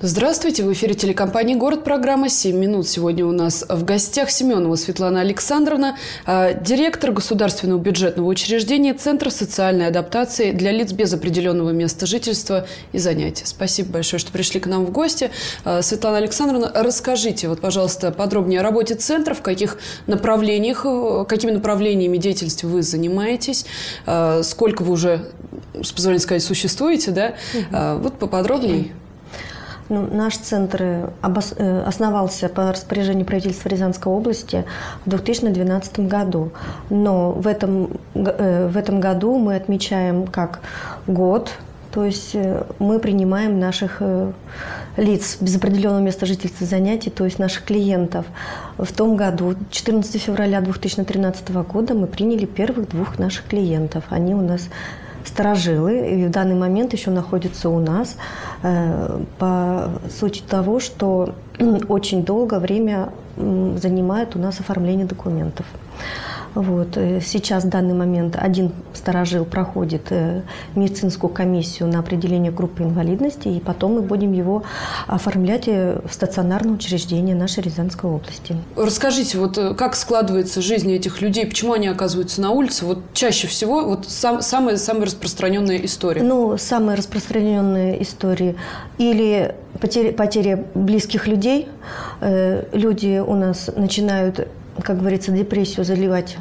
Здравствуйте, в эфире телекомпании «Город», программа «7 минут». Сегодня у нас в гостях Семенова Светлана Александровна, директор государственного бюджетного учреждения Центра социальной адаптации для лиц без определенного места жительства и занятий. Спасибо большое, что пришли к нам в гости. Светлана Александровна, расскажите, пожалуйста, подробнее о работе Центра, какими направлениями деятельности вы занимаетесь, сколько вы уже, с позволения сказать, существуете, да? Поподробнее. Наш центр основался по распоряжению правительства Рязанской области в 2012 году. Но в этом году мы отмечаем как год, то есть мы принимаем наших лиц без определенного места жительства и занятий, то есть наших клиентов. В том году, 14 февраля 2013 года, мы приняли первых двух наших клиентов. Они у нас старожилы, и в данный момент еще находятся у нас по сути того, что очень долгое время занимает у нас оформление документов. Сейчас в данный момент один старожил проходит медицинскую комиссию на определение группы инвалидности, и потом мы будем его оформлять в стационарное учреждение нашей Рязанской области. Расскажите, как складывается жизнь этих людей, почему они оказываются на улице? Чаще всего самая распространенная история. Самая распространенная история или потеря близких людей. Люди у нас начинают, как говорится, депрессию заливать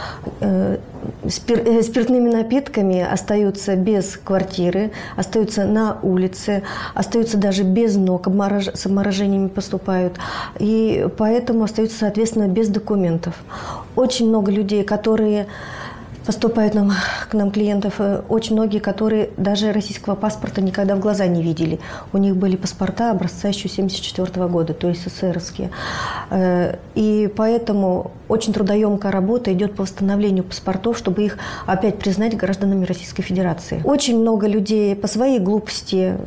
спиртными напитками, остаются без квартиры, остаются на улице, остаются даже без ног, с обморожениями поступают. И поэтому остаются, соответственно, без документов. Очень много людей, которые поступают к нам клиентов, очень многие, которые даже российского паспорта никогда в глаза не видели. У них были паспорта образца еще 1974 года, то есть СССРские. И поэтому очень трудоемкая работа идет по восстановлению паспортов, чтобы их опять признать гражданами Российской Федерации. Очень много людей по своей глупости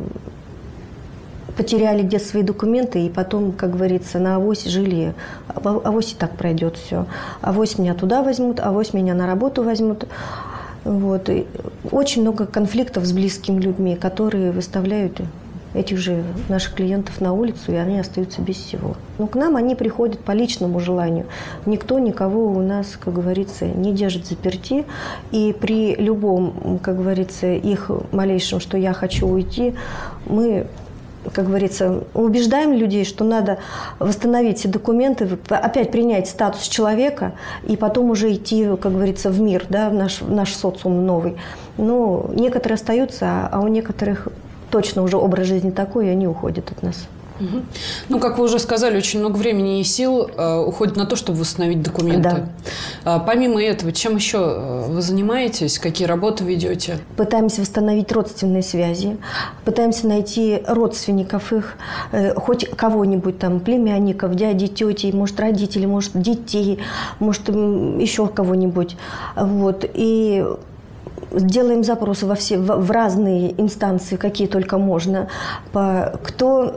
потеряли где-то свои документы, и потом, как говорится, на авось жили. Авось и так пройдет все. Авось меня туда возьмут, авось меня на работу возьмут. И очень много конфликтов с близкими людьми, которые выставляют этих же наших клиентов на улицу, и они остаются без всего. Но к нам они приходят по личному желанию. Никто никого у нас, как говорится, не держит заперти. И при любом, как говорится, их малейшем, что я хочу уйти, мы, как говорится, убеждаем людей, что надо восстановить все документы, опять принять статус человека и потом уже идти, как говорится, в мир, в наш социум новый. Но некоторые остаются, а у некоторых точно уже образ жизни такой, и они уходят от нас. Как вы уже сказали, очень много времени и сил уходит на то, чтобы восстановить документы. Да. Помимо этого, чем еще вы занимаетесь? Какие работы ведете? Пытаемся восстановить родственные связи, пытаемся найти родственников их, хоть кого-нибудь племянников, дяди, тети, может, родителей, может, детей, может, еще кого-нибудь. И делаем запросы в разные инстанции, какие только можно, кто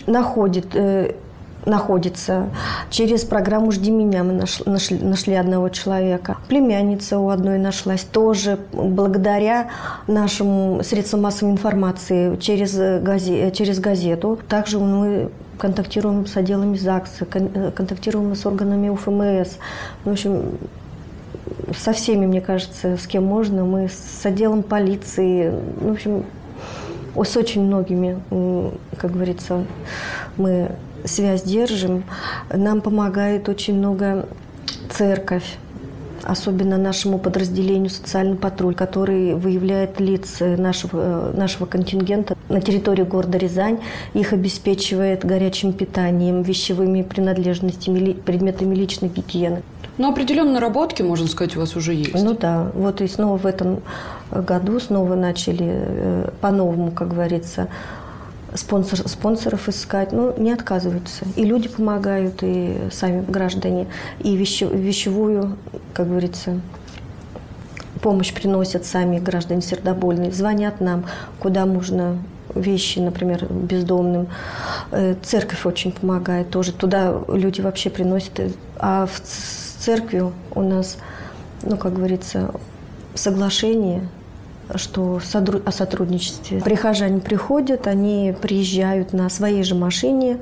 находится. Через программу «Жди меня» мы нашли одного человека. Племянница у одной нашлась тоже благодаря нашим средствам массовой информации через газету. Также мы контактируем с отделами ЗАГСа, контактируем с органами УФМС. В общем, со всеми, мне кажется, с кем можно. Мы с отделом полиции, в общем, с очень многими, как говорится, мы связь держим. Нам помогает очень много церковь, особенно нашему подразделению «Социальный патруль», который выявляет лиц нашего контингента на территории города Рязань. Их обеспечивает горячим питанием, вещевыми принадлежностями, предметами личной гигиены. Определенные наработки, можно сказать, у вас уже есть. Да. И снова в этом году начали по-новому, как говорится, спонсоров искать. Не отказываются. И люди помогают, и сами граждане. И вещевую, как говорится, помощь приносят сами граждане сердобольные. Звонят нам, куда можно вещи, например, бездомным. Церковь очень помогает тоже. Туда люди вообще приносят. А в церкви у нас, как говорится, соглашение о сотрудничестве. Прихожане приходят, они приезжают на своей же машине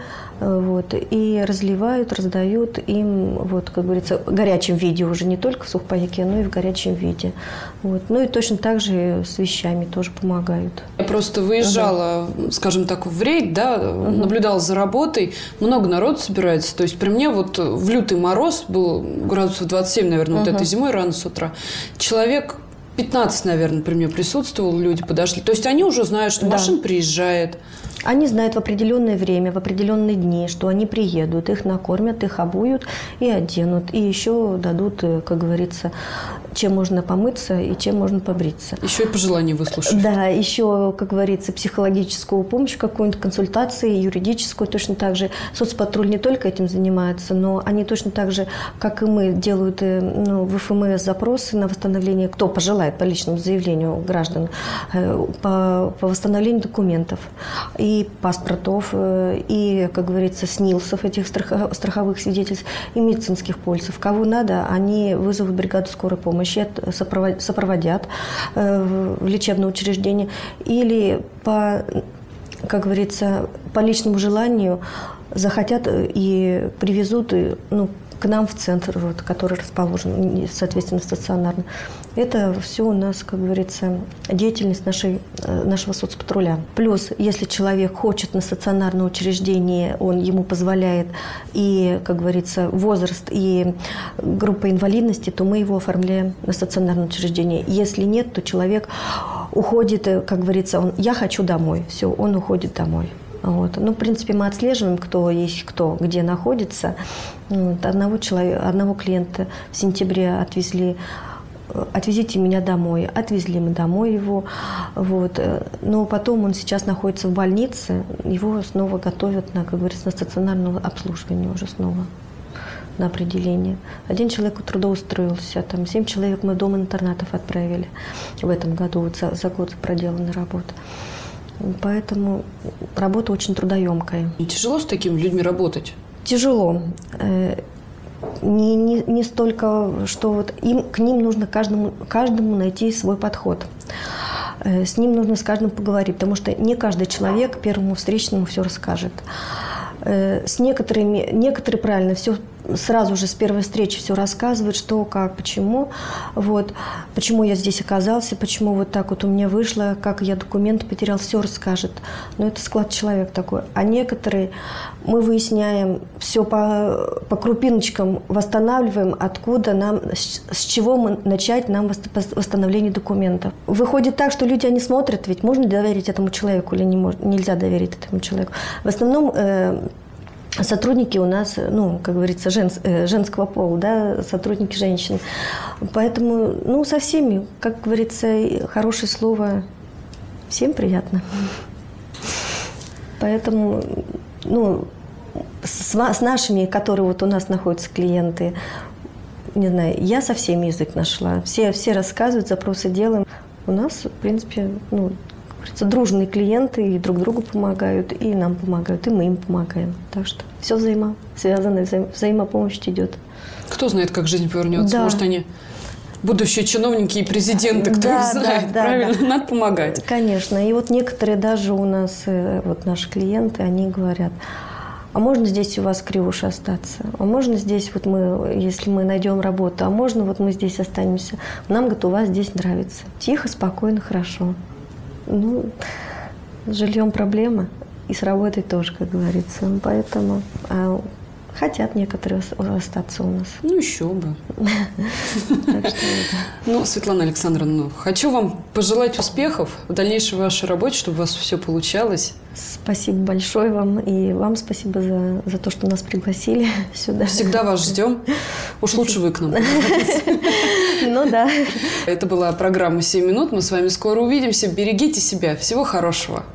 и разливают, раздают им, как говорится, в горячем виде уже, не только в сухпайке, но и в горячем виде. Ну и точно так же с вещами тоже помогают. Я просто выезжала, скажем так, в рейд, наблюдала за работой, много народу собирается. То есть при мне в лютый мороз, был градусов 27, наверное, этой зимой рано с утра, человек 15, наверное, при мне присутствовал, люди подошли. То есть они уже знают, что машина приезжает. Они знают в определенное время, в определенные дни, что они приедут, их накормят, их обуют и оденут. И еще дадут, как говорится, чем можно помыться и чем можно побриться. Еще и пожелания выслушают. Да, еще, как говорится, психологическую помощь какую-нибудь, консультации, юридическую. Точно так же соцпатруль не только этим занимается, но они точно так же, как и мы, делают в ФМС запросы на восстановление, кто пожелает по личному заявлению граждан, по восстановлению документов. И паспортов, и, как говорится, СНИЛСов, этих страховых свидетельств, и медицинских полисов. Кого надо, они вызовут бригаду скорой помощи, сопроводят в лечебное учреждение или, как говорится, по личному желанию захотят и привезут к нам в центр, который расположен, соответственно, стационарно. Это все у нас, как говорится, деятельность нашего соцпатруля. Плюс, если человек хочет на стационарное учреждение, ему позволяет и, как говорится, возраст и группа инвалидности, то мы его оформляем на стационарное учреждение. Если нет, то человек уходит, как говорится, я хочу домой. Все, он уходит домой. Ну, в принципе, мы отслеживаем, кто есть кто, где находится. Одного клиента в сентябре отвезите меня домой. Отвезли мы домой его. Но потом он сейчас находится в больнице. Его снова готовят как говорится, на стационарное обслуживание уже снова на определение. Один человек трудоустроился. 7 человек мы в дом-интернатов отправили в этом году. За год проделана работа. Поэтому работа очень трудоемкая. И тяжело с такими людьми работать? Тяжело. Не столько, что к ним нужно каждому найти свой подход. С ним нужно с каждым поговорить, потому что не каждый человек первому встречному все расскажет. С некоторые правильно все сразу же с первой встречи все рассказывают, что, как, почему. Почему я здесь оказался, почему так у меня вышло, как я документы потерял, все расскажет. Но это склад человека такой. А некоторые мы выясняем, все по крупиночкам восстанавливаем, откуда нам, с чего начать нам восстановление документов. Выходит так, что люди, они смотрят, ведь можно доверить этому человеку или нельзя доверить этому человеку. В основном сотрудники у нас, как говорится, женского пола, сотрудники женщины. Поэтому, со всеми, как говорится, хорошее слово всем приятно. Поэтому, с нашими, которые у нас находятся клиенты, не знаю, я со всеми язык нашла. Все рассказывают, запросы делаем. У нас, в принципе, дружные клиенты и друг другу помогают, и нам помогают, и мы им помогаем. Так что все взаимосвязано, взаимопомощь идет. Кто знает, как жизнь повернется. Да. Может, они будущие чиновники и президенты, кто их знает, правильно? Да. Надо помогать. Конечно. И некоторые даже у нас, наши клиенты, они говорят, а можно здесь у вас кривуш остаться? А можно здесь если мы найдем работу, а можно мы здесь останемся? Нам, говорит, у вас здесь нравится. Тихо, спокойно, хорошо. С жильем проблема, и с работой тоже, как говорится. Поэтому хотят некоторые остаться у нас. Еще бы. Светлана Александровна, хочу вам пожелать успехов в дальнейшей вашей работе, чтобы у вас все получалось. Спасибо большое вам, и вам спасибо за то, что нас пригласили сюда. Всегда вас ждем. Уж лучше вы к нам. Да. Это была программа «7 минут». Мы с вами скоро увидимся. Берегите себя. Всего хорошего.